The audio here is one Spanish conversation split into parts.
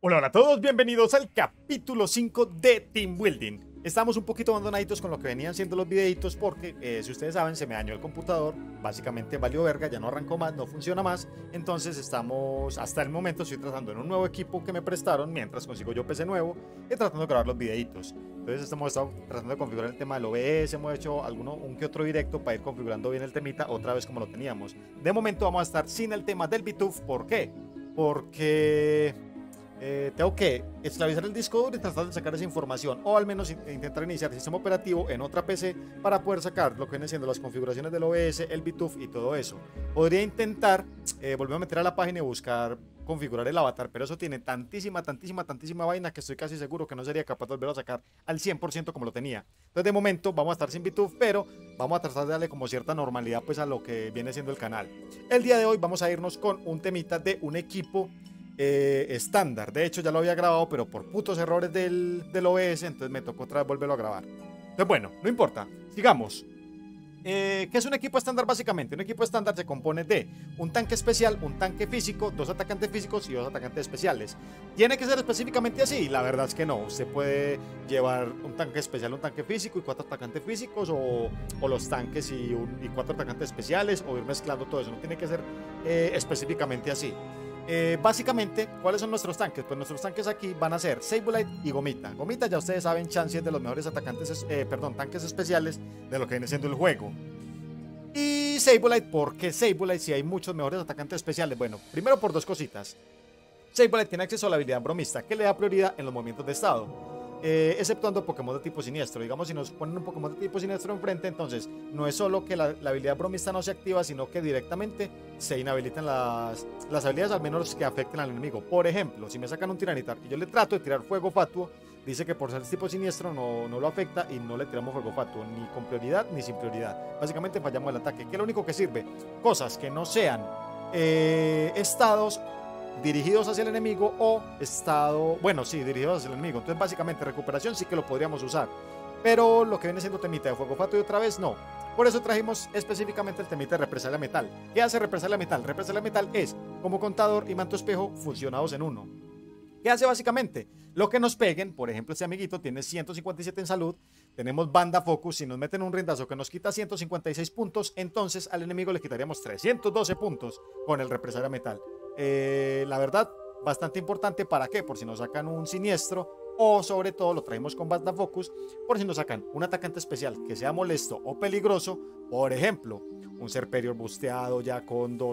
Hola, hola a todos, bienvenidos al capítulo 5 de Team Building. Estamos un poquito abandonaditos con lo que venían siendo los videitos porque, si ustedes saben, se me dañó el computador. Básicamente valió verga, ya no arrancó más, no funciona más. Entonces estamos, hasta el momento, estoy tratando en un nuevo equipo que me prestaron mientras consigo yo PC nuevo y tratando de grabar los videitos. Entonces hemos estado tratando de configurar el tema del OBS, hemos hecho un que otro directo para ir configurando bien el temita otra vez como lo teníamos. De momento vamos a estar sin el tema del BTUF. ¿Por qué? Porque tengo que esclavizar el disco duro y tratar de sacar esa información, o al menos intentar iniciar el sistema operativo en otra PC para poder sacar lo que vienen siendo las configuraciones del OBS, el BTUF y todo eso. Podría intentar volver a meter a la página y buscar configurar el avatar, pero eso tiene tantísima vaina que estoy casi seguro que no sería capaz de volverlo a sacar al 100% como lo tenía. Entonces de momento vamos a estar sin BTUF, pero vamos a tratar de darle como cierta normalidad pues a lo que viene siendo el canal. El día de hoy vamos a irnos con un temita de un equipo estándar. De hecho ya lo había grabado, pero por putos errores del OBS, entonces me tocó otra vez volverlo a grabar. Entonces bueno, no importa, sigamos. ¿Qué es un equipo estándar básicamente? Un equipo estándar se compone de un tanque especial, un tanque físico, dos atacantes físicos y dos atacantes especiales. ¿Tiene que ser específicamente así? La verdad es que no. Usted puede llevar un tanque especial, un tanque físico y cuatro atacantes físicos, o los tanques y cuatro atacantes especiales, o ir mezclando todo eso. No tiene que ser específicamente así. Básicamente, ¿cuáles son nuestros tanques? Pues nuestros tanques aquí van a ser Sableye y Gomita. Gomita, ya ustedes saben, Chansey es de los mejores atacantes, tanques especiales de lo que viene siendo el juego. Y Sableye, ¿por qué Sableye si hay muchos mejores atacantes especiales? Bueno, primero por dos cositas. Sableye tiene acceso a la habilidad bromista, que le da prioridad en los movimientos de estado. Exceptuando Pokémon de tipo siniestro. Digamos, si nos ponen un Pokémon de tipo siniestro enfrente, entonces no es solo que la habilidad bromista no se activa, sino que directamente se inhabilitan las habilidades, al menos que afecten al enemigo. Por ejemplo, si me sacan un Tiranitar y yo le trato de tirar fuego fatuo, dice que por ser tipo siniestro no lo afecta y no le tiramos fuego fatuo, ni con prioridad ni sin prioridad. Básicamente fallamos el ataque, que es lo único que sirve. Cosas que no sean estados dirigidos hacia el enemigo o estado, bueno, sí, dirigidos hacia el enemigo. Entonces, básicamente, recuperación sí que lo podríamos usar. Pero lo que viene siendo temita de fuego fatuo y otra vez no. Por eso trajimos específicamente el temita de represalia metal. ¿Qué hace represalia metal? Represalia metal es como contador y manto espejo fusionados en uno. ¿Qué hace básicamente? Lo que nos peguen, por ejemplo, este amiguito tiene 157 en salud, tenemos banda focus, si nos meten un rindazo que nos quita 156 puntos, entonces al enemigo le quitaríamos 312 puntos con el represalia metal. La verdad, bastante importante. ¿Para qué? Por si nos sacan un siniestro, o sobre todo lo traemos con banda focus por si nos sacan un atacante especial que sea molesto o peligroso. Por ejemplo, un Serperior busteado ya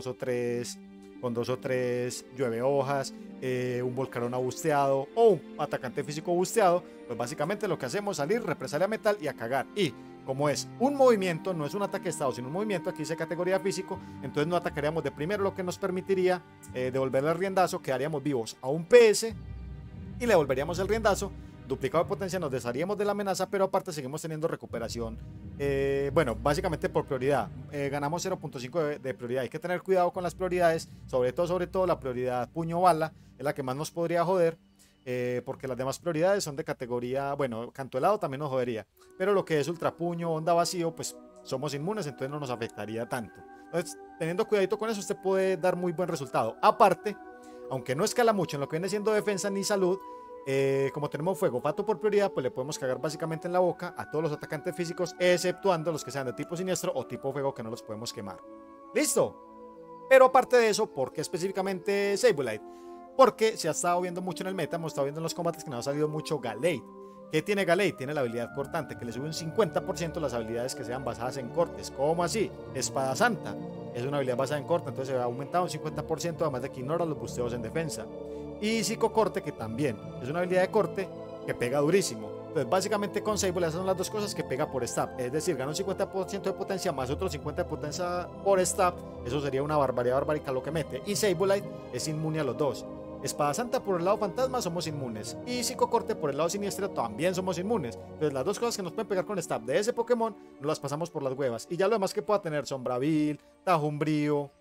con dos o tres llueve hojas, un Volcarona busteado o un atacante físico busteado. Pues básicamente lo que hacemos es salir, represalia metal y a cagar. Y como es un movimiento, no es un ataque de estado, sino un movimiento, aquí dice categoría físico, entonces no atacaríamos de primero, lo que nos permitiría devolverle el riendazo, quedaríamos vivos a un PS y le devolveríamos el riendazo, duplicado de potencia, nos desharíamos de la amenaza, pero aparte seguimos teniendo recuperación. Bueno, básicamente por prioridad, ganamos 0.5 de prioridad. Hay que tener cuidado con las prioridades, sobre todo la prioridad puño bala, es la que más nos podría joder. Porque las demás prioridades son de categoría, bueno, canto helado también nos jodería, pero lo que es ultrapuño, onda vacío, pues somos inmunes, entonces no nos afectaría tanto. Entonces, teniendo cuidadito con eso, usted puede dar muy buen resultado. Aparte, aunque no escala mucho en lo que viene siendo defensa ni salud, como tenemos fuego fato por prioridad, pues le podemos cagar básicamente en la boca a todos los atacantes físicos, exceptuando los que sean de tipo siniestro o tipo fuego, que no los podemos quemar. ¿Listo? Pero aparte de eso, ¿por qué específicamente Sableye? Porque se ha estado viendo mucho en el meta, hemos estado viendo en los combates que nos ha salido mucho Gallade. ¿Qué tiene Gallade? Tiene la habilidad cortante, que le sube un 50% las habilidades que sean basadas en cortes. ¿Cómo así? Espada Santa es una habilidad basada en corte, entonces se ha aumentado un 50%, además de que ignora los busteos en defensa. Y Psicocorte, que también es una habilidad de corte que pega durísimo. Entonces, básicamente con Sableye esas son las dos cosas que pega por stab. Es decir, gana un 50% de potencia más otro 50% de potencia por stab. Eso sería una barbaridad barbárica lo que mete. Y Sableye es inmune a los dos. Espada Santa por el lado fantasma somos inmunes, y Psicocorte por el lado siniestro también somos inmunes. Entonces las dos cosas que nos pueden pegar con stab de ese Pokémon nos las pasamos por las huevas. Y ya lo demás que pueda tener, Sombravil, Tajumbrío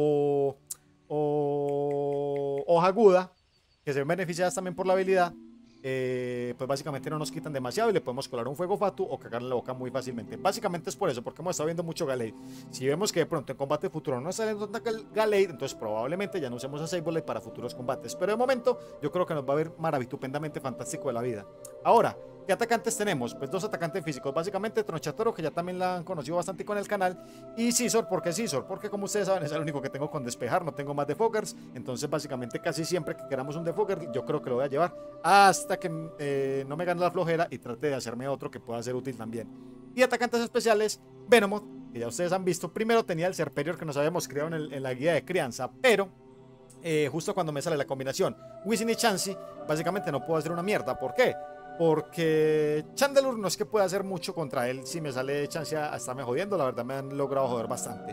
o Hoja Aguda, que se ven beneficiadas también por la habilidad, pues básicamente no nos quitan demasiado y le podemos colar un fuego fatuo o cagar en la boca muy fácilmente. Básicamente es por eso, porque hemos estado viendo mucho Gallade. Si vemos que de pronto en combate futuro no sale Gallade, entonces probablemente ya no usemos a Sableye para futuros combates. Pero de momento yo creo que nos va a ver maravitupendamente fantástico de la vida. Ahora, ¿qué atacantes tenemos? Pues dos atacantes físicos, básicamente Tronchatoro, que ya también la han conocido bastante con el canal, y Scizor. ¿Por qué Scizor? Porque como ustedes saben es el único que tengo con despejar, no tengo más defoggers, entonces básicamente casi siempre que queramos un defogger yo creo que lo voy a llevar hasta que no me gane la flojera y trate de hacerme otro que pueda ser útil también. Y atacantes especiales, Venomoth, que ya ustedes han visto, primero tenía el Serperior que nos habíamos creado en la guía de crianza, pero justo cuando me sale la combinación Wizzing y Chansey, básicamente no puedo hacer una mierda. ¿Por qué? Porque Chandelure no es que pueda hacer mucho contra él. Si me sale Chansey a estarme jodiendo, la verdad me han logrado joder bastante.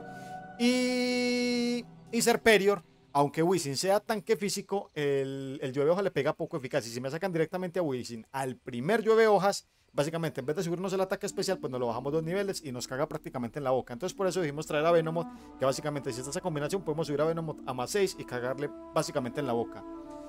Y Serperior, aunque Wizzing sea tanque físico, el llueve hojas le pega poco eficaz. Y si me sacan directamente a Wizzing al primer llueve hojas, básicamente en vez de subirnos el ataque especial, pues nos lo bajamos 2 niveles y nos caga prácticamente en la boca. Entonces por eso dijimos traer a Venomoth, que básicamente si está esa combinación podemos subir a Venomoth a más 6 y cagarle básicamente en la boca.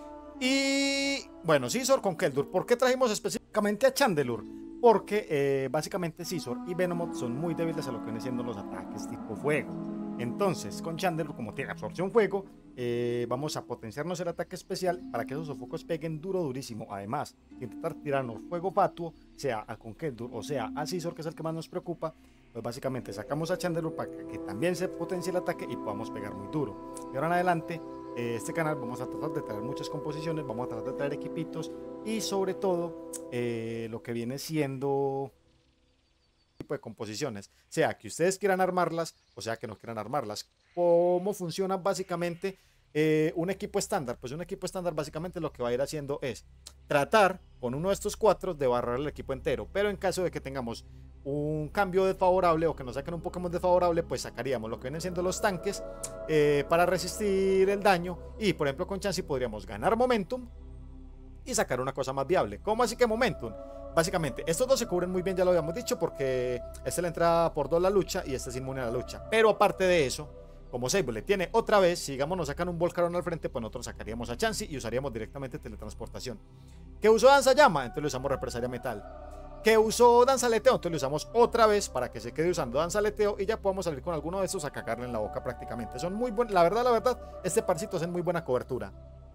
Y bueno, Scizor con Keldurr. ¿Por qué trajimos específicamente a Chandelure? Porque básicamente Scizor y Venomoth son muy débiles a lo que vienen siendo los ataques tipo fuego. Entonces con Chandelure, como tiene absorción fuego, vamos a potenciarnos el ataque especial para que esos sofocos peguen duro, durísimo. Además, intentar tirarnos fuego fatuo, sea a con Keldurr o sea a Scizor, que es el que más nos preocupa, pues básicamente sacamos a Chandelure para que también se potencie el ataque y podamos pegar muy duro. Y ahora en adelante, este canal vamos a tratar de traer muchas composiciones, vamos a tratar de traer equipitos y sobre todo lo que viene siendo tipo de composiciones, sea que ustedes quieran armarlas o sea que no quieran armarlas. ¿Cómo funciona básicamente un equipo estándar? Pues un equipo estándar básicamente lo que va a ir haciendo es tratar con uno de estos 4 de barrar el equipo entero, pero en caso de que tengamos un cambio desfavorable o que nos saquen un Pokémon desfavorable, pues sacaríamos lo que vienen siendo los tanques para resistir el daño. Y por ejemplo con Chansey podríamos ganar momentum y sacar una cosa más viable. ¿Cómo así que momentum? Básicamente estos dos se cubren muy bien, ya lo habíamos dicho, porque este le entra por 2 la lucha y este es inmune a la lucha. Pero aparte de eso, como Sableye tiene otra vez, si digamos nos sacan un Volcarón al frente, pues nosotros sacaríamos a Chansey y usaríamos directamente teletransportación. ¿Qué usó Danza Llama? Entonces le usamos Represalia Metal. Que usó Danzaleteo, entonces le usamos otra vez para que se quede usando Danzaleteo y ya podemos salir con alguno de estos a cagarle en la boca prácticamente. Son muy buenos, la verdad, este parcito es muy buena cobertura.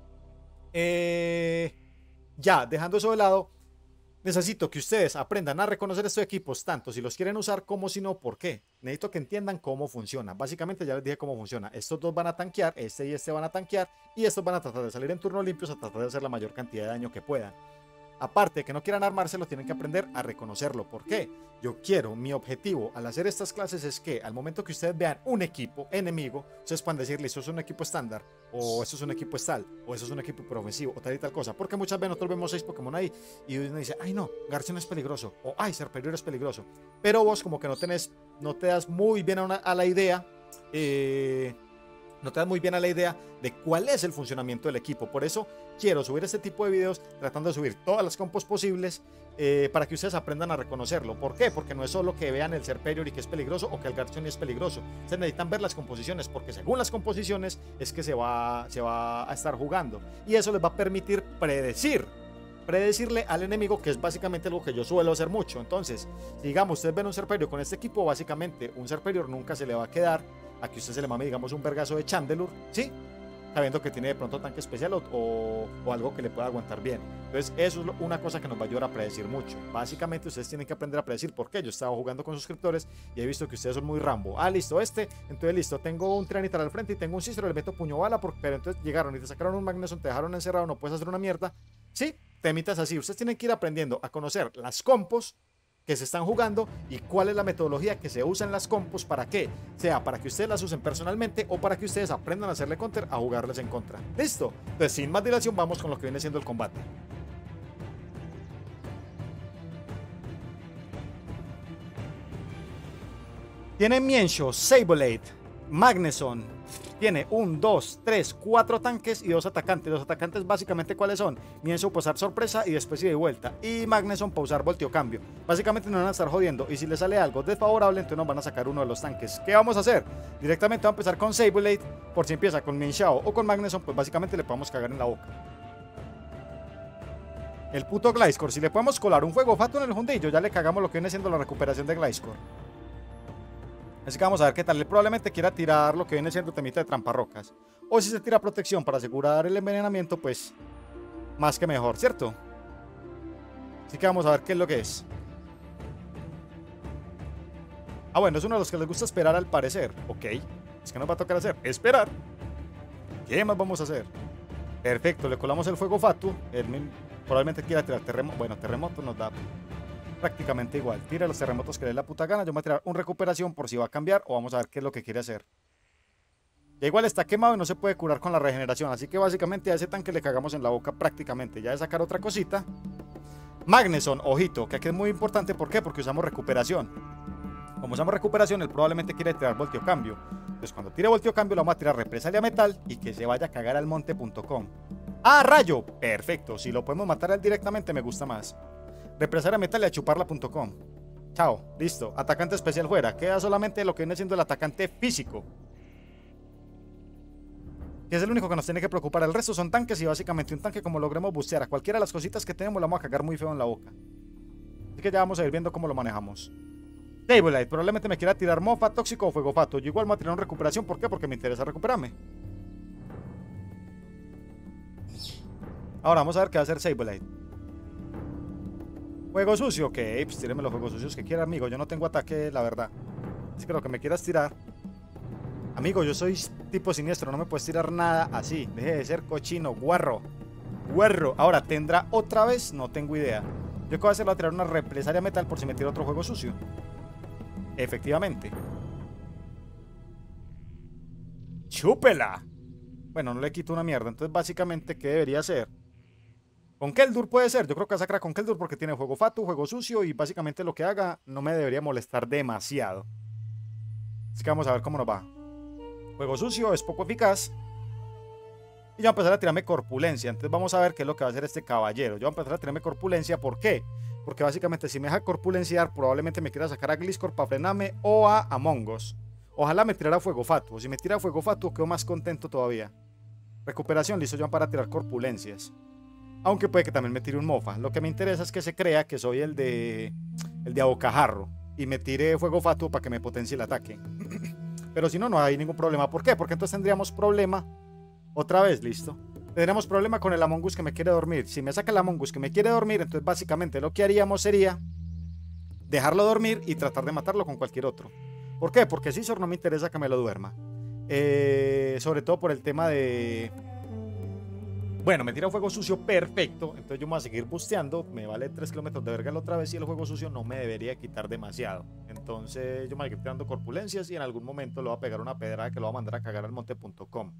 Ya, dejando eso de lado, necesito que ustedes aprendan a reconocer estos equipos, tanto si los quieren usar como si no. ¿Por qué? Necesito que entiendan cómo funciona. Básicamente ya les dije cómo funciona. Estos dos van a tanquear, este y este van a tanquear, y estos van a tratar de salir en turno limpios a tratar de hacer la mayor cantidad de daño que puedan. Aparte de que no quieran armárselo, tienen que aprender a reconocerlo. ¿Por qué? Mi objetivo al hacer estas clases es que al momento que ustedes vean un equipo enemigo, ustedes puedan decirle, esto es un equipo estándar, o esto es un equipo estal, o esto es un equipo profesivo, o tal y tal cosa. Porque muchas veces nosotros vemos 6 Pokémon ahí y uno dice, ay no, Garchomp es peligroso, o ay, Serperior es peligroso. Pero vos como que no te das muy bien a la idea, no te das muy bien a la idea de cuál es el funcionamiento del equipo. Por eso quiero subir este tipo de videos tratando de subir todas las compos posibles para que ustedes aprendan a reconocerlo. ¿Por qué? Porque no es solo que vean el Serperior y que es peligroso o que el Garchomp es peligroso. Ustedes necesitan ver las composiciones, porque según las composiciones es que se va a estar jugando. Y eso les va a permitir predecirle al enemigo, que es básicamente algo que yo suelo hacer mucho. Entonces, si digamos ustedes ven un Serperior con este equipo, básicamente un Serperior nunca se le va a quedar a que usted se le mame, digamos, un vergazo de Chandelure, ¿sí? Sabiendo que tiene de pronto tanque especial o algo que le pueda aguantar bien. Entonces eso es una cosa que nos va a ayudar a predecir mucho. Básicamente ustedes tienen que aprender a predecir. ¿Por qué? Yo estaba jugando con suscriptores y he visto que ustedes son muy Rambo. Ah, listo, entonces listo, tengo un Tyranitar al frente y tengo un Scizor, le meto puño bala, pero entonces llegaron y te sacaron un Magneson, te dejaron encerrado, no puedes hacer una mierda. Sí, temitas así. Ustedes tienen que ir aprendiendo a conocer las compos que se están jugando y cuál es la metodología que se usa en las compos. ¿Para qué? Sea para que ustedes las usen personalmente o para que ustedes aprendan a hacerle counter a jugarles en contra. ¿Listo? Entonces sin más dilación vamos con lo que viene siendo el combate. Tiene Mienshao, Sableye, Magneson. Tiene 1, 2, 3, 4 tanques y 2 atacantes. Los atacantes básicamente ¿cuáles son? Mienshao para usar sorpresa y después ida y vuelta. Y Magneson para usar volteo cambio. Básicamente nos van a estar jodiendo. Y si le sale algo desfavorable, entonces nos van a sacar uno de los tanques. ¿Qué vamos a hacer? Directamente vamos a empezar con Sableye. Por si empieza con Mienshao o con Magneson, pues básicamente le podemos cagar en la boca. El puto Gliscor. Si le podemos colar un fuego fatuo en el Hundillo, ya le cagamos lo que viene siendo la recuperación de Gliscor. Así que vamos a ver qué tal. Él probablemente quiera tirar lo que viene siendo temita de tramparrocas. O si se tira protección para asegurar el envenenamiento, pues más que mejor, ¿cierto? Así que vamos a ver qué es lo que es. Ah, bueno, es uno de los que les gusta esperar al parecer. Ok. Es que nos va a tocar hacer esperar. ¿Qué más vamos a hacer? Perfecto, le colamos el fuego fatuo. Él probablemente quiera tirar terremoto. Bueno, terremoto nos da prácticamente igual. Tira los terremotos que le dé la puta gana. Yo me voy a tirar un recuperación por si va a cambiar o vamos a ver qué es lo que quiere hacer. Ya igual está quemado y no se puede curar con la regeneración. Así que básicamente a ese tanque le cagamos en la boca prácticamente. Ya de sacar otra cosita. Magneson, ojito, que aquí es muy importante. ¿Por qué? Porque usamos recuperación. Como usamos recuperación, él probablemente quiere tirar voltio cambio. Entonces cuando tire voltio cambio, lo vamos a tirar represalia metal y que se vaya a cagar al monte.com. ¡Ah, rayo! Perfecto. Si lo podemos matar a él directamente, me gusta más. Represalia metal y a chuparla.com. Chao, listo. Atacante especial fuera. Queda solamente lo que viene siendo el atacante físico, que es el único que nos tiene que preocupar. El resto son tanques y básicamente un tanque, como logremos bustear a cualquiera de las cositas que tenemos, la vamos a cagar muy feo en la boca. Así que ya vamos a ir viendo cómo lo manejamos. Sableye, probablemente me quiera tirar mofa, tóxico o fuego fato. Yo igual me voy a tirar una recuperación. ¿Por qué? Porque me interesa recuperarme. Ahora vamos a ver qué va a hacer Sableye. Juego sucio, ok, pues tíreme los juegos sucios que quiera, amigo. Yo no tengo ataque, la verdad. Así que lo que me quieras tirar. Amigo, yo soy tipo siniestro, no me puedes tirar nada así. Deje de ser cochino, guarro. Guarro. Ahora, ¿tendrá otra vez? No tengo idea. Yo que voy a hacer, voy a tirar una represalia metal por si me tira otro juego sucio. Efectivamente. ¡Chúpela! Bueno, no le quito una mierda. Entonces, básicamente, ¿qué debería hacer? Con Keldur puede ser. Yo creo que sacar con Keldur porque tiene juego fatu, juego sucio y básicamente lo que haga no me debería molestar demasiado. Así que vamos a ver cómo nos va. Juego sucio es poco eficaz. Y ya voy a empezar a tirarme corpulencia. Entonces vamos a ver qué es lo que va a hacer este caballero. Yo voy a empezar a tirarme corpulencia. ¿Por qué? Porque básicamente si me deja corpulenciar, probablemente me quiera sacar a Gliscor para frenarme o a Among Us. Ojalá me tirara fuego fatuo. Si me tira fuego fatuo, quedo más contento todavía. Recuperación, listo yo para tirar corpulencias. Aunque puede que también me tire un mofa. Lo que me interesa es que se crea que soy el de abocajarro. Y me tire fuego fatuo para que me potencie el ataque. Pero si no, no hay ningún problema. ¿Por qué? Porque entonces tendríamos problema. Otra vez, listo. Tendríamos problema con el Among Us que me quiere dormir. Si me saca el Among Us que me quiere dormir, entonces básicamente lo que haríamos sería dejarlo dormir y tratar de matarlo con cualquier otro. ¿Por qué? Porque Scizor no me interesa que me lo duerma. Sobre todo por el tema de... Bueno, me tira un fuego sucio, perfecto. Entonces yo me voy a seguir busteando. Me vale 3 kilómetros de verga la otra vez y el juego sucio no me debería quitar demasiado. Entonces yo me voy a seguir tirando corpulencias y en algún momento le voy a pegar una pedrada que lo va a mandar a cagar al monte.com.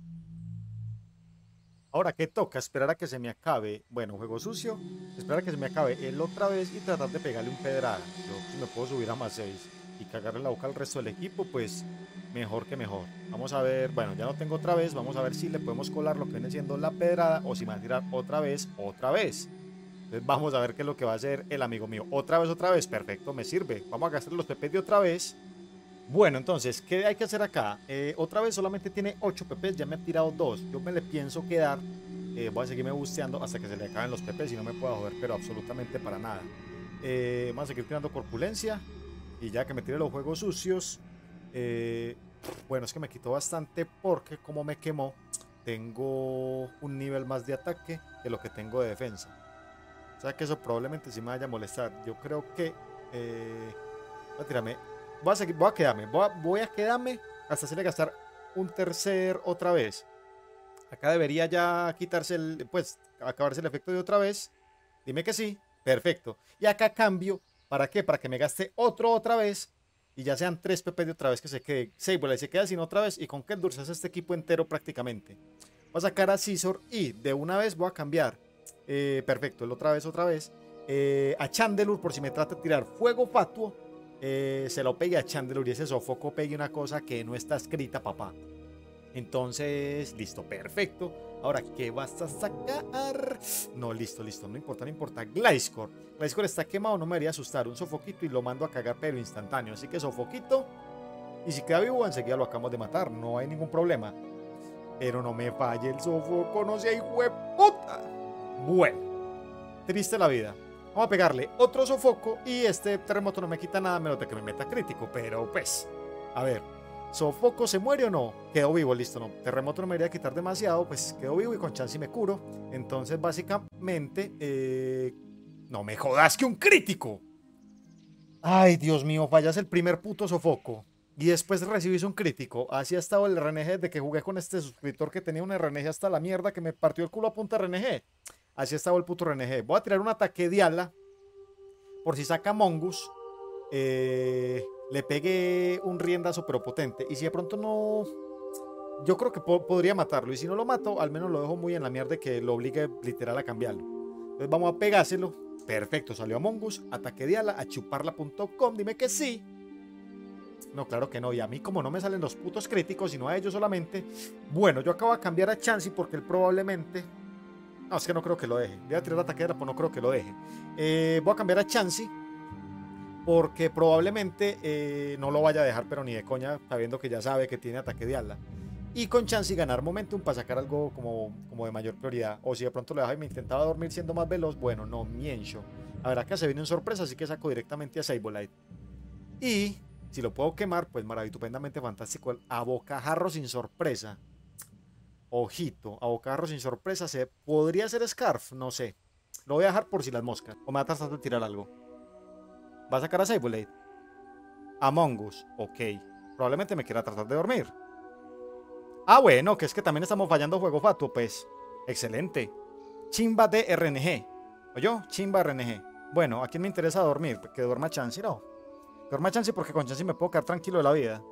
Ahora, ¿qué toca? Esperar a que se me acabe. Bueno, juego sucio. Esperar a que se me acabe él otra vez y tratar de pegarle un pedrada. Yo si me puedo subir a más 6 y cagarle la boca al resto del equipo, pues mejor que mejor. Vamos a ver, bueno, ya no tengo otra vez. Vamos a ver si le podemos colar lo que viene siendo la pedrada o si me va a tirar otra vez. Entonces vamos a ver qué es lo que va a hacer el amigo mío. Otra vez. Perfecto, me sirve. Vamos a gastar los PP de otra vez. Bueno, entonces, ¿qué hay que hacer acá? Otra vez solamente tiene 8 PPs, ya me ha tirado 2. Yo me le pienso quedar. Voy a seguirme busteando hasta que se le acaben los PPs y no me pueda joder, pero absolutamente para nada. Vamos a seguir tirando corpulencia. Y ya que me tire los juegos sucios. Bueno, es que me quitó bastante porque como me quemó, tengo un nivel más de ataque que lo que tengo de defensa. O sea que eso probablemente sí me vaya a molestar. Yo creo que... voy a tirarme... Voy a quedarme hasta hacerle gastar un tercer otra vez. Acá debería ya quitarse pues acabarse el efecto de otra vez. Dime que sí. Perfecto. Y acá cambio. ¿Para qué? Para que me gaste otra vez. Y ya sean 3 PP de otra vez que se quede. Sableye se queda sin otra vez. Y con Keldur se hace este equipo entero prácticamente. Voy a sacar a Scizor y de una vez voy a cambiar. Perfecto. El otra vez. A Chandelure por si me trata de tirar fuego fatuo. Se lo pegue a Chandelure y ese sofoco pegue una cosa que no está escrita, papá. Entonces, listo, perfecto. Ahora, ¿qué vas a sacar? No, listo, no importa. Gliscor está quemado, no me debería asustar. Un sofoquito y lo mando a cagar, pero instantáneo. Así que sofoquito. Y si queda vivo, enseguida lo acabamos de matar. No hay ningún problema. Pero no me falle el sofoco, no sea hijo de puta. Bueno. triste la vida. Vamos a pegarle otro sofoco y este terremoto no me quita nada menos de que me meta crítico. Pero pues, a ver, ¿sofoco se muere o no? Quedó vivo, listo, no. Terremoto no me debería quitar demasiado, pues quedó vivo y con chance me curo. Entonces básicamente, no me jodas que un crítico. Ay, Dios mío, fallas el primer puto sofoco. Y después recibís un crítico. Así ha estado el RNG desde que jugué con este suscriptor que tenía un RNG hasta la mierda que me partió el culo a punta RNG. Así ha estado el puto RNG. Voy a tirar un ataque de ala. Por si saca Mongus. Le pegué un riendazo pero potente. Y si de pronto no... Yo creo que podría matarlo. Y si no lo mato, al menos lo dejo muy en la mierda que lo obligue literal a cambiarlo. Entonces vamos a pegárselo. Perfecto, salió Among Us. Ataque de ala a chuparla.com. Dime que sí. No, claro que no. Y a mí como no me salen los putos críticos, sino a ellos solamente. Bueno, yo acabo de cambiar a Chansey porque él probablemente... No, es que no creo que lo deje. Voy a tirar la ataque de ala, pues no creo que lo deje. Voy a cambiar a Chansey porque probablemente no lo vaya a dejar, pero ni de coña, sabiendo que ya sabe que tiene ataque de ala. Y con Chansey ganar momentum para sacar algo como de mayor prioridad. O si de pronto lo deja y me intentaba dormir siendo más veloz, bueno, no, miencho. A ver, acá se viene en sorpresa, así que saco directamente a Sableye. Y si lo puedo quemar, pues maravillosamente fantástico. A bocajarro sin sorpresa. Ojito, a bocajarro sin sorpresa. ¿Podría ser Scarf? No sé. Lo voy a dejar por si las moscas. O me va a tratar de tirar algo. ¿Va a sacar a Sableye? Among Us. Ok. Probablemente me quiera tratar de dormir. Ah, bueno, que es que también estamos fallando juego fatuo, pues. Excelente. Chimba de RNG. ¿Oyó? Chimba RNG. Bueno, ¿a quién me interesa dormir? Que duerma Chansey, no. Que duerma Chansey porque con Chansey me puedo quedar tranquilo de la vida.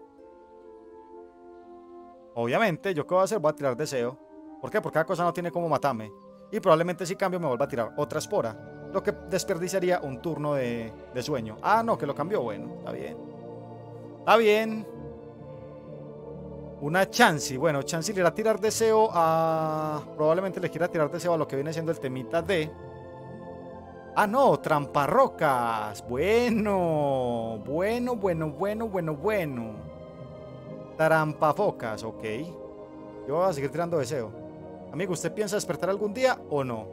Obviamente, ¿yo qué voy a hacer? Voy a tirar deseo. ¿Por qué? Porque cada cosa no tiene como matarme. Y probablemente si cambio me vuelva a tirar otra espora. Lo que desperdiciaría un turno de sueño. Ah, no, que lo cambió. Bueno, está bien. Está bien. Una Chansey. Bueno, Chansey le irá a tirar deseo a... Probablemente le quiera tirar deseo a lo que viene siendo el temita de... Ah, no, tramparrocas. Bueno. Bueno. Trampafocas, ok. Yo voy a seguir tirando deseo. Amigo, ¿usted piensa despertar algún día o no?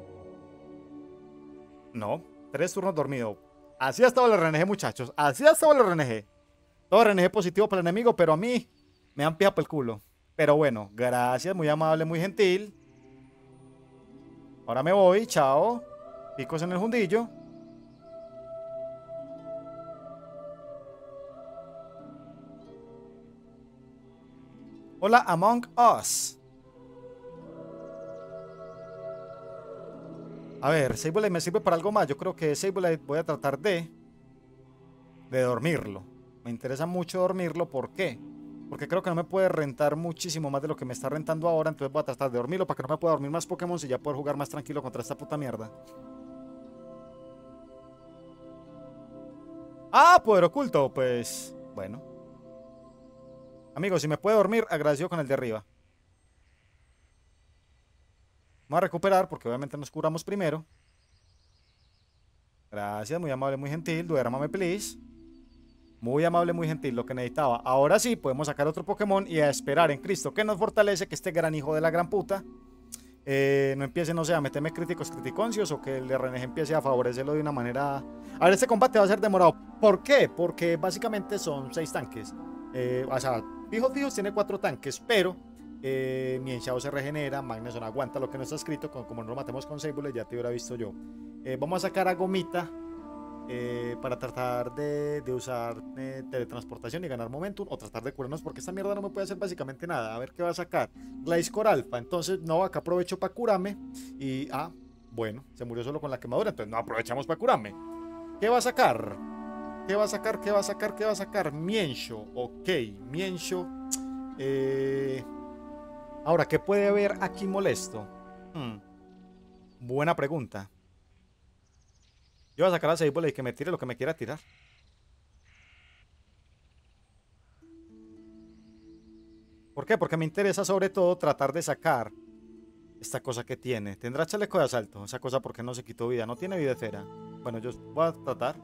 No. 3 turnos dormido. Así ha estado el RNG, muchachos. Así ha estado el RNG. Todo RNG positivo para el enemigo, pero a mí me han pijado por el culo. Pero bueno, gracias, muy amable, muy gentil. Ahora me voy, chao. Picos en el fundillo. Hola, Among Us. A ver, Sableye me sirve para algo más. Yo creo que Sableye voy a tratar de dormirlo. Me interesa mucho dormirlo. ¿Por qué? Porque creo que no me puede rentar muchísimo más de lo que me está rentando ahora. Entonces voy a tratar de dormirlo para que no me pueda dormir más Pokémon y ya poder jugar más tranquilo contra esta puta mierda. Ah, poder oculto. Pues, bueno. Amigos, si me puede dormir, agradecido con el de arriba. Vamos a recuperar porque obviamente nos curamos primero. Gracias, muy amable, muy gentil. Duérmame, please. Muy amable, muy gentil, lo que necesitaba. Ahora sí, podemos sacar otro Pokémon y a esperar en Cristo que nos fortalece que este gran hijo de la gran puta no empiece, no sé, a meterme críticos criticoncios o que el RNG empiece a favorecerlo de una manera... A ver, este combate va a ser demorado. ¿Por qué? Porque básicamente son 6 tanques. O sea, fijos tiene 4 tanques, pero Mienshao se regenera, Magneson aguanta lo que no está escrito, como no lo matemos con Sableye, ya te hubiera visto yo. Vamos a sacar a Gomita para tratar de usar teletransportación y ganar momentum o tratar de curarnos porque esta mierda no me puede hacer básicamente nada. A ver qué va a sacar. Gliscor Alpha. Entonces, no, acá aprovecho para curarme. Y, bueno, se murió solo con la quemadura. Entonces, no aprovechamos para curarme. ¿Qué va a sacar? ¿Qué va a sacar? Mienshao. Ok, Mienshao. Ahora, ¿qué puede haber aquí molesto? Buena pregunta. Yo voy a sacar a Sableye y que me tire lo que me quiera tirar. ¿Por qué? Porque me interesa sobre todo tratar de sacar esta cosa que tiene. ¿Tendrá chaleco de asalto? Esa cosa porque no se quitó vida. No tiene vida esfera. Bueno, yo voy a tratar.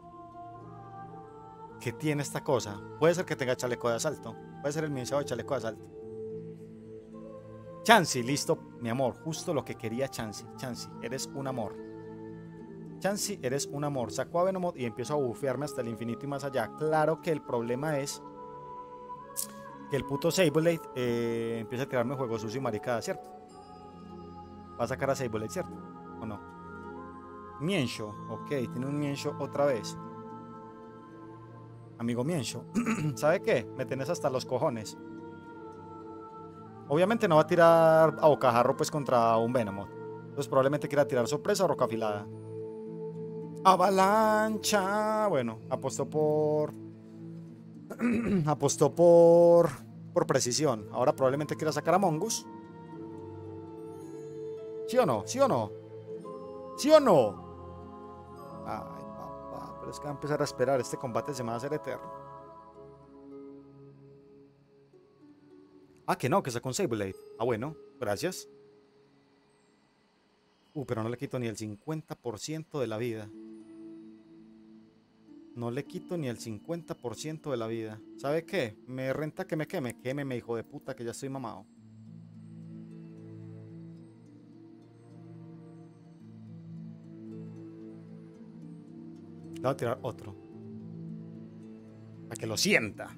¿Qué tiene esta cosa? Puede ser que tenga chaleco de asalto. Puede ser el Mienshao de chaleco de asalto. Chansey, listo, mi amor. Justo lo que quería Chansey. Chansey, eres un amor. Chansey, eres un amor. Saco a Venomoth y empiezo a bufearme hasta el infinito y más allá. Claro que el problema es que el puto Sableye empieza a tirarme juego sucio y maricada, ¿cierto? Va a sacar a Sableye, ¿cierto? ¿O no? Mienshao, ok, tiene un Mienshao otra vez. Amigo Mienshao, ¿sabe qué? Me tenés hasta los cojones. Obviamente no va a tirar a bocajarro pues contra un Venomoth. Entonces probablemente quiera tirar sorpresa o roca afilada. Avalancha. Bueno, apostó por... apostó por precisión. Ahora probablemente quiera sacar a Mongus. ¿Sí o no? ¿Sí o no? ¿Sí o no? Ay, papá, pero es que va a empezar a esperar. Este combate se me va a hacer eterno. Ah, que no, que sacó un Sableye. Ah, bueno, gracias. Pero no le quito ni el 50% de la vida. No le quito ni el 50% de la vida. ¿Sabe qué? Me renta que me queme. Quémeme, hijo de puta, que ya estoy mamado. Le voy a tirar otro. Para que lo sienta.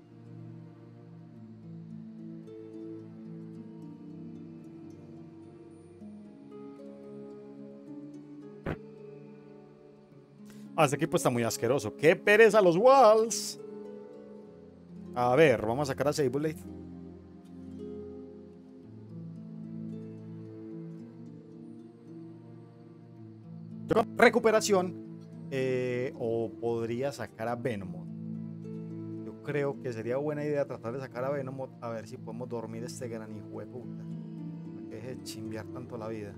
Ah, este equipo está muy asqueroso. ¡Qué pereza los Walls! A ver, vamos a sacar a Sableye. Recuperación. O podría sacar a Venomoth. Yo creo que sería buena idea tratar de sacar a Venomoth. A ver si podemos dormir este gran hijo de puta. Para que deje de chimbear tanto la vida.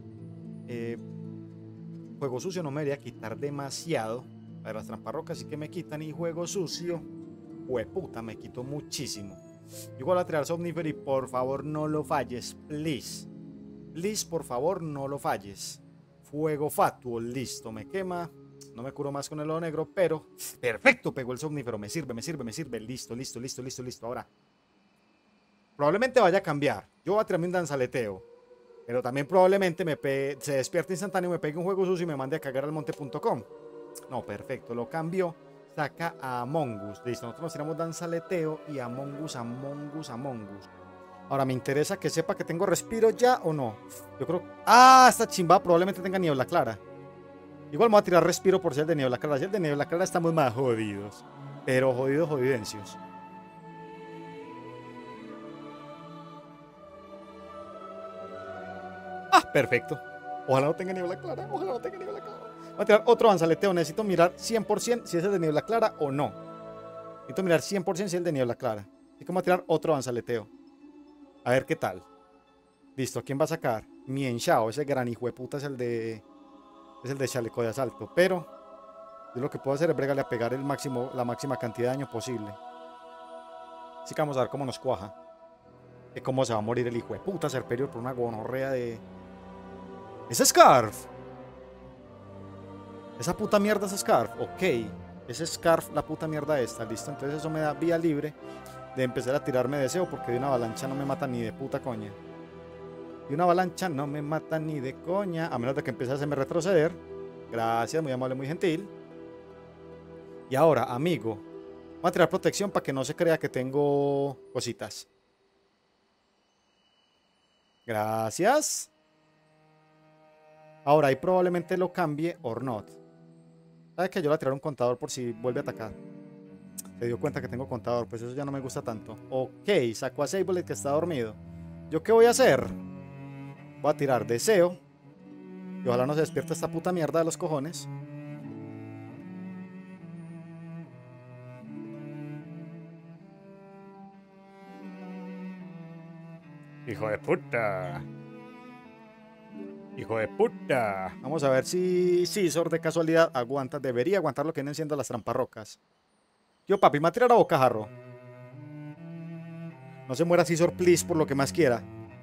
Juego sucio no me debería quitar demasiado. A ver, las tramparrocas sí que me quitan. Y juego sucio, hueputa, me quitó muchísimo. Igual a tirar Somnifer y por favor no lo falles, please. Please, por favor no lo falles. Fuego fatuo, listo, me quema. No me curo más con el oro negro, pero perfecto, pegó el Somnífero. Me sirve, me sirve, me sirve. Listo, listo, listo, listo, listo. Ahora, probablemente vaya a cambiar. Yo voy a tirarme un danzaleteo. Pero también probablemente se despierte instantáneo, me pegue un juego sucio y me mande a cagar al monte.com. No, perfecto, lo cambio. Saca a Among Us. Listo, nosotros nos tiramos danzaleteo y Among Us, Among Us, Among Us. Ahora me interesa que sepa que tengo respiro ya o no. Yo creo... Ah, esta chimba probablemente tenga niebla clara. Igual me voy a tirar respiro por si el de niebla clara. Si el de niebla clara estamos más jodidos. Pero jodidos, jodidencios. Ah, perfecto. Ojalá no tenga niebla clara. Ojalá no tenga niebla clara. Voy a tirar otro danzaleteo. Necesito mirar 100% si es el de niebla clara o no. Necesito mirar 100% si es el de niebla clara. Así que voy a tirar otro danzaleteo. A ver qué tal. Listo, ¿quién va a sacar? Mienshao, ese gran hijo de puta es el de chaleco de asalto. Pero yo lo que puedo hacer es bregarle a pegar la máxima cantidad de daño posible. Así que vamos a ver cómo nos cuaja. De cómo se va a morir el hijo de puta Serperior por una gonorrea de... ¡Es Scarf! Esa puta mierda es Scarf. Ok. Es Scarf la puta mierda esta. Listo, entonces eso me da vía libre de empezar a tirarme deseo porque de una avalancha no me mata ni de puta coña. Y una avalancha no me mata ni de coña. A menos de que empiece a hacerme retroceder. Gracias, muy amable, muy gentil. Y ahora, amigo, voy a tirar protección para que no se crea que tengo cositas. Gracias. Ahora, ahí probablemente lo cambie or not. ¿Sabes que yo le voy a tirar un contador por si vuelve a atacar? Se dio cuenta que tengo contador, pues eso ya no me gusta tanto. Ok, sacó a Sableye que está dormido. ¿Yo qué voy a hacer? Voy a tirar deseo. Y ojalá no se despierte esta puta mierda de los cojones. Hijo de puta. Hijo de puta. Vamos a ver si Scizor de casualidad aguanta. Debería aguantar lo que vienen siendo las tramparrocas. Yo, papi, me va a tirar a bocajarro. No se muera Scizor, please, por lo que más quiera.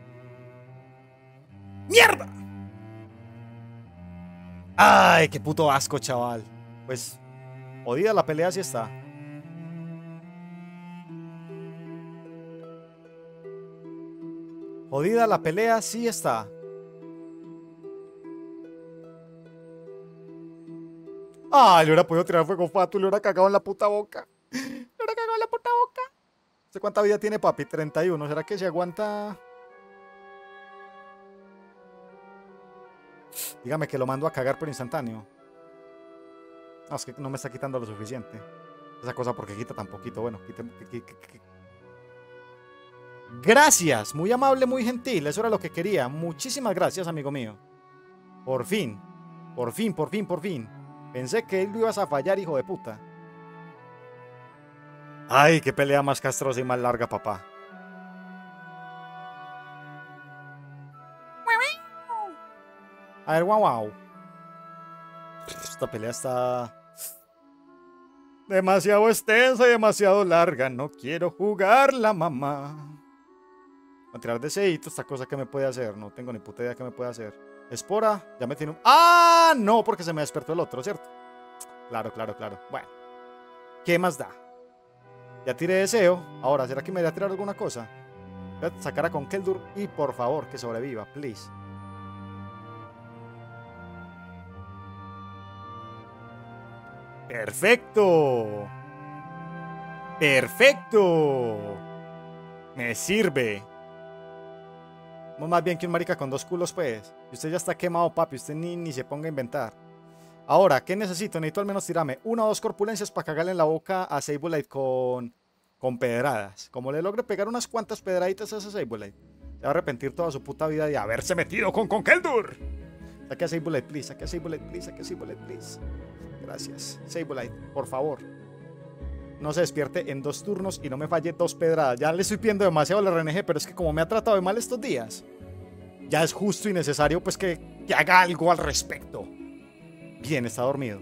¡Mierda! ¡Ay, qué puto asco, chaval! Pues, jodida la pelea sí está. Jodida la pelea, sí está. Ay, le hubiera podido tirar fuego fato y le hubiera cagado en la puta boca. Le hubiera cagado en la puta boca. ¿Usted cuánta vida tiene, papi? 31. ¿Será que se aguanta? Dígame que lo mando a cagar por instantáneo. No, es que no me está quitando lo suficiente. Esa cosa porque quita tan poquito. Bueno, gracias, muy amable, muy gentil. Eso era lo que quería. Muchísimas gracias, amigo mío. Por fin. Por fin, por fin, por fin. Pensé que él lo ibas a fallar, hijo de puta. Ay, qué pelea más castrosa y más larga, papá. A ver, wow. Esta pelea está demasiado extensa y demasiado larga. No quiero jugarla, mamá. A tirar de sedito, esta cosa que me puede hacer. No tengo ni puta idea que me puede hacer. Espora, ya me tiene un... ¡Ah! No, porque se me despertó el otro, ¿cierto? Claro, claro, claro. Bueno, ¿qué más da? Ya tiré deseo. Ahora, ¿será que me voy a tirar alguna cosa? Voy a sacar a Conkeldurr y por favor que sobreviva, please. ¡Perfecto! ¡Perfecto! Me sirve. Más bien que un marica con dos culos, pues. Y usted ya está quemado, papi. Usted ni se ponga a inventar. Ahora, ¿qué necesito? Necesito al menos tirarme una o dos corpulencias para cagarle en la boca a Sableye con pedradas. Como le logre pegar unas cuantas pedraditas a ese Sableye, se va a arrepentir toda su puta vida de haberse metido con Conkeldurr. Saque a Sableye, please. Saque a Sableye, please. Saque a Sableye, please. Gracias. Sableye, por favor. No se despierte en 2 turnos y no me falle 2 pedradas. Ya le estoy pidiendo demasiado al RNG, pero es que como me ha tratado de mal estos días, ya es justo y necesario pues que haga algo al respecto. Bien, está dormido.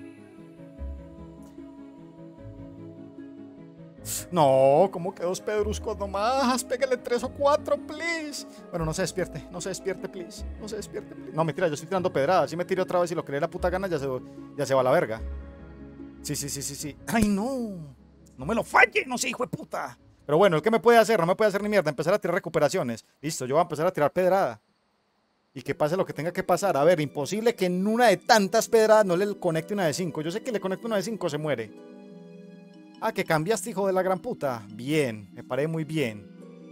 No, ¿cómo que 2 pedruscos nomás? Pégale 3 o 4, please. Bueno, no se despierte, please. No se despierte, please. No, mentira, yo estoy tirando pedradas. Si me tiro otra vez y lo que le dé la puta gana, ya se va a la verga. Sí. Ay, no. No me lo falle, no sé, hijo de puta. Pero bueno, ¿el qué me puede hacer? No me puede hacer ni mierda. Empezar a tirar recuperaciones. Listo, yo voy a empezar a tirar pedrada. Y que pase lo que tenga que pasar. A ver, imposible que en una de tantas pedradas no le conecte una de 5. Yo sé que le conecte una de 5, se muere. Ah, que cambiaste, hijo de la gran puta. Bien, me paré muy bien.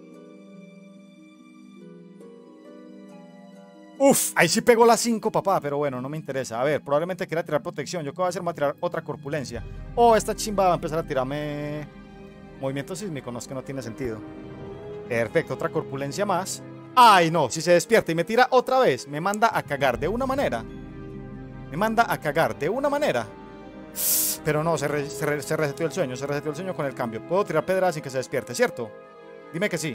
Uf, ahí sí pegó la 5, papá. Pero bueno, no me interesa. A ver, probablemente quiera tirar protección. Yo qué voy a hacer, me voy a tirar otra corpulencia. Oh, esta chimba va a empezar a tirarme movimiento sísmico. No, es que no tiene sentido. Perfecto, otra corpulencia más. Ay, no, si se despierta y me tira otra vez, me manda a cagar de una manera. Pero no, se reseteó el sueño. Se reseteó el sueño con el cambio. Puedo tirar pedradas sin que se despierte, ¿cierto? Dime que sí.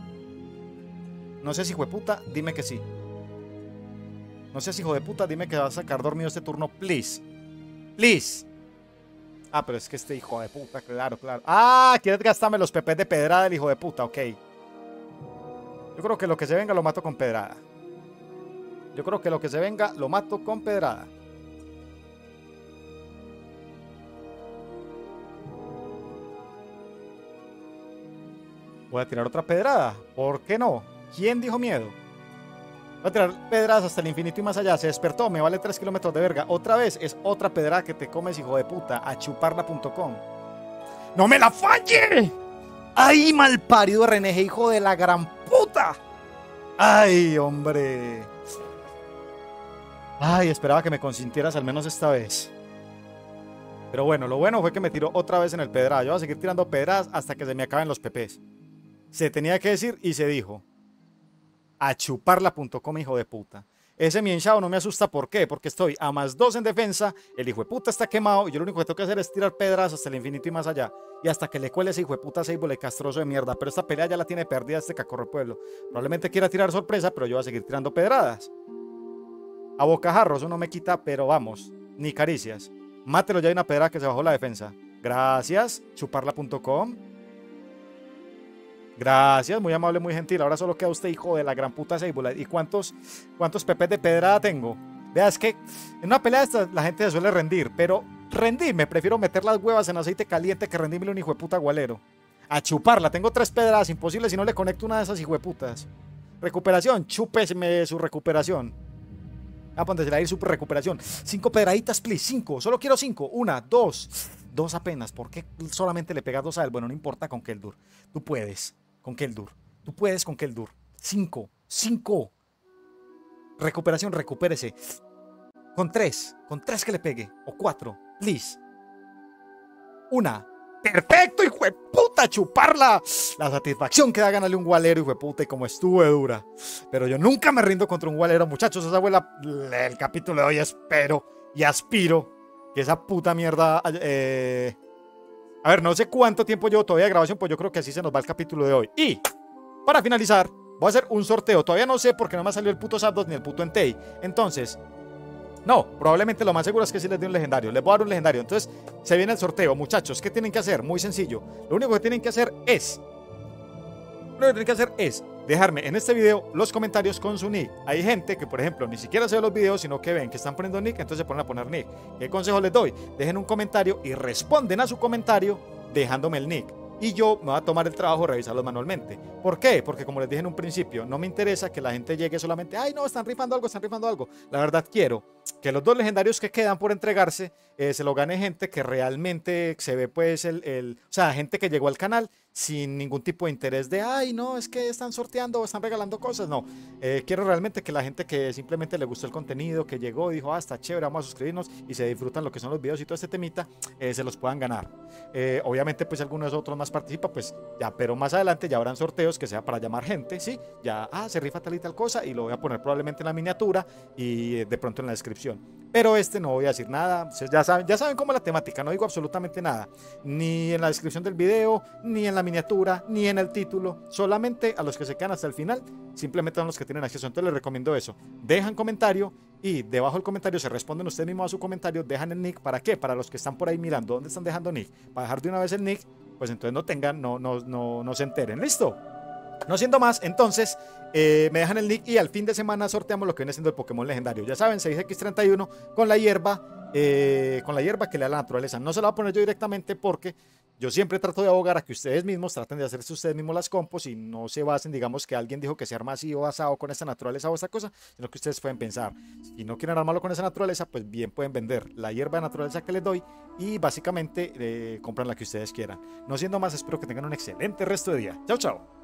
No seas hijo de puta, dime que sí. No seas hijo de puta, dime que vas a sacar dormido este turno, please. Please. Ah, pero es que este hijo de puta, claro. Ah, quieres gastarme los pepes de pedrada del hijo de puta, ok. Yo creo que lo que se venga lo mato con pedrada. Voy a tirar otra pedrada. ¿Por qué no? ¿Quién dijo miedo? Voy a tirar pedradas hasta el infinito y más allá. Se despertó, me vale 3 kilómetros de verga. Otra vez es otra pedrada que te comes, hijo de puta. A chuparla.com. ¡No me la falle! ¡Ay, malparido RNG, hijo de la gran puta! ¡Ay, hombre! Ay, esperaba que me consintieras al menos esta vez. Pero bueno, lo bueno fue que me tiró otra vez en el pedrada. Yo voy a seguir tirando pedradas hasta que se me acaben los pepes. Se tenía que decir y se dijo. A chuparla.com, hijo de puta. Ese mienshao no me asusta, ¿por qué? Porque estoy a +2 en defensa, el hijo de puta está quemado y yo lo único que tengo que hacer es tirar pedradas hasta el infinito y más allá. Y hasta que le cuele ese hijo de puta Sableye castroso de mierda. Pero esta pelea ya la tiene perdida este cacorro pueblo. Probablemente quiera tirar sorpresa, pero yo voy a seguir tirando pedradas. A bocajarro, eso no me quita, pero vamos, ni caricias. Mátelo, ya hay una pedrada que se bajó la defensa. Gracias, chuparla.com. Gracias, muy amable, muy gentil. Ahora solo queda usted, hijo de la gran puta Sableye. ¿Y cuántos pepes de pedrada tengo? Vea, es que en una pelea de estas la gente se suele rendir, pero rendirme, prefiero meter las huevas en aceite caliente que rendirme un hijo de puta gualero. A chuparla, tengo 3 pedradas, imposible si no le conecto una de esas hijo de putas. Recuperación, chúpesme su recuperación. A ponerse a ir su recuperación. 5 pedraditas, please. 5. Solo quiero 5. 1, 2. 2 apenas. ¿Por qué solamente le pegas 2 a él? Bueno, no importa con Keldur. Tú puedes con Keldur. Tú puedes con Keldur. 5. 5. Recuperación, recupérese. Con 3. Con 3 que le pegue. O 4. Please. 1. Perfecto, hijo de puta, chuparla. La satisfacción que da ganarle un gualero, hijo de puta, y como estuve dura. Pero yo nunca me rindo contra un gualero, muchachos. Esa fue el capítulo de hoy. Espero y aspiro que esa puta mierda. A ver, no sé cuánto tiempo llevo todavía de grabación, pues yo creo que así se nos va el capítulo de hoy. Y para finalizar, voy a hacer un sorteo. Todavía no sé porque no me ha salido el puto Zapdos ni el puto Entei. Entonces. No, probablemente lo más seguro es que sí les dé un legendario. Les voy a dar un legendario. Entonces, se viene el sorteo, muchachos. ¿Qué tienen que hacer? Muy sencillo. Lo único que tienen que hacer es dejarme en este video los comentarios con su nick. Hay gente que, por ejemplo, ni siquiera se ve los videos, sino que ven que están poniendo nick, entonces se ponen a poner nick. ¿Qué consejo les doy? Dejen un comentario y responden a su comentario dejándome el nick. Y yo me voy a tomar el trabajo de revisarlos manualmente. ¿Por qué? Porque como les dije en un principio, no me interesa que la gente llegue solamente, ay no, están rifando algo, están rifando algo. La verdad quiero que los 2 legendarios que quedan por entregarse se lo gane gente que realmente se ve pues o sea, gente que llegó al canal sin ningún tipo de interés de, ay no, es que están sorteando o están regalando cosas. No, quiero realmente que la gente que simplemente le gustó el contenido, que llegó y dijo, ah, está chévere, vamos a suscribirnos y se disfrutan lo que son los videos y todo este temita, se los puedan ganar. Obviamente pues algunos otros más participan, pues ya, pero más adelante ya habrán sorteos que sea para llamar gente, ¿sí? Ya, se rifa tal y tal cosa y lo voy a poner probablemente en la miniatura y de pronto en la descripción. Pero no voy a decir nada, ya saben cómo es la temática, no digo absolutamente nada, ni en la descripción del video, ni en la miniatura, ni en el título, solamente a los que se quedan hasta el final, simplemente son los que tienen acceso. Entonces les recomiendo eso, dejan comentario y debajo del comentario se responden ustedes mismos a su comentario, dejan el nick. ¿Para qué? Para los que están por ahí mirando, ¿dónde están dejando nick? Para dejar de una vez el nick, pues entonces no se enteren, ¿listo? No siendo más, entonces me dejan el nick y al fin de semana sorteamos lo que viene siendo el Pokémon legendario. Ya saben, 6X31 con la hierba que le da la naturaleza. No se la voy a poner yo directamente porque yo siempre trato de abogar a que ustedes mismos traten de hacerse ustedes mismos las compos y no se basen, digamos, que alguien dijo que se arma así o asado con esta naturaleza o esta cosa, sino que ustedes pueden pensar. Si no quieren armarlo con esa naturaleza, pues bien pueden vender la hierba de naturaleza que les doy y básicamente compran la que ustedes quieran. No siendo más, espero que tengan un excelente resto de día. Chao, chao.